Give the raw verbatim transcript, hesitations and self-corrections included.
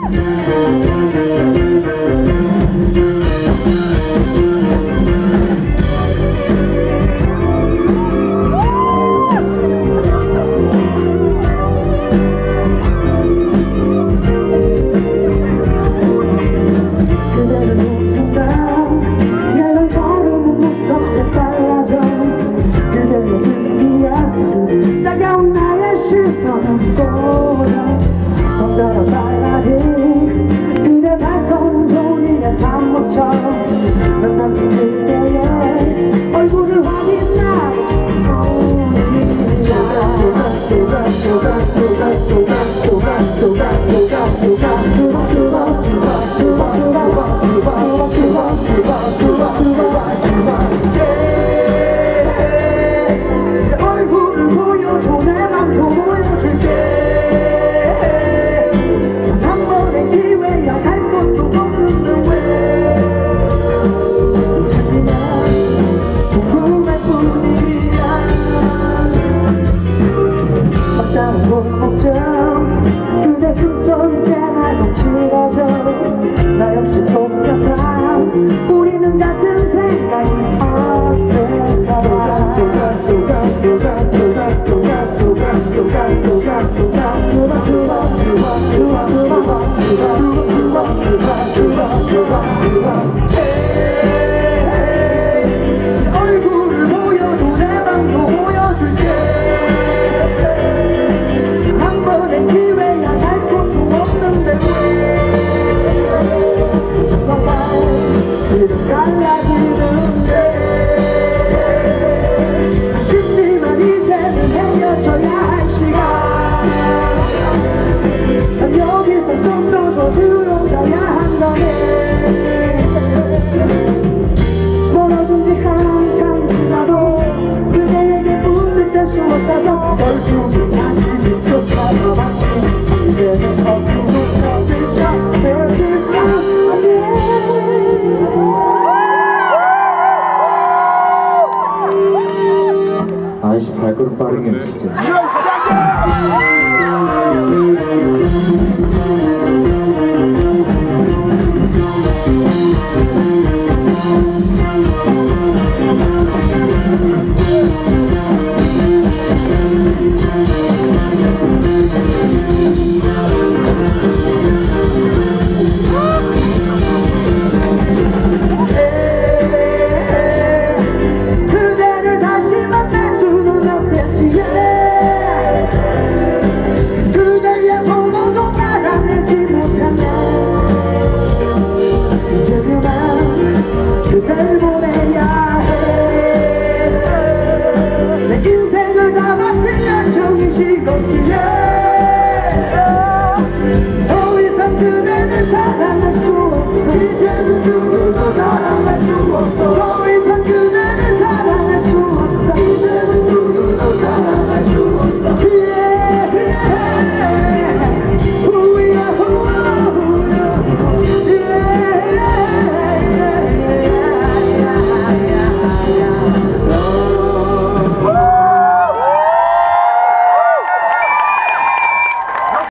혼자로 달라진 그대 발걸음 소리가 산모처럼 넌 남친 그대의 얼굴을 확인하고 내 얼굴을 보여줘 내 맘도 보여줄게 그대 숨소리 때나 넘치러져 나 역시 똑같아 우리는 같은 생각이 어색하다 내 얼굴을 보여줘 내 맘도 보여줄게 내 기회야 갈 곳도 없는데 왜 이름 갈라지는데 아쉽지만 이제는 헤어져야 할 시간 난 여기서 좀 더 더 들어가야 한다네 멀어진 지 한참 지나도 그대에게 붙을 때 숨어서서 얼굴이 다시 쫓아가 마치 이제는 어둠부터 시작되지 않네 아이씨 발걸음 빠르게 진짜. 그대를 다시 만날 수는 없겠지 그대의 번호도 알아내지 못하네 이제 그만 그댈 보내야 해 내 인생을 다 바친 약속이 식었기에 더 이상 그대를 사랑할 수 없어 이제는 누구도 사랑할 수 없어 더 이상 그대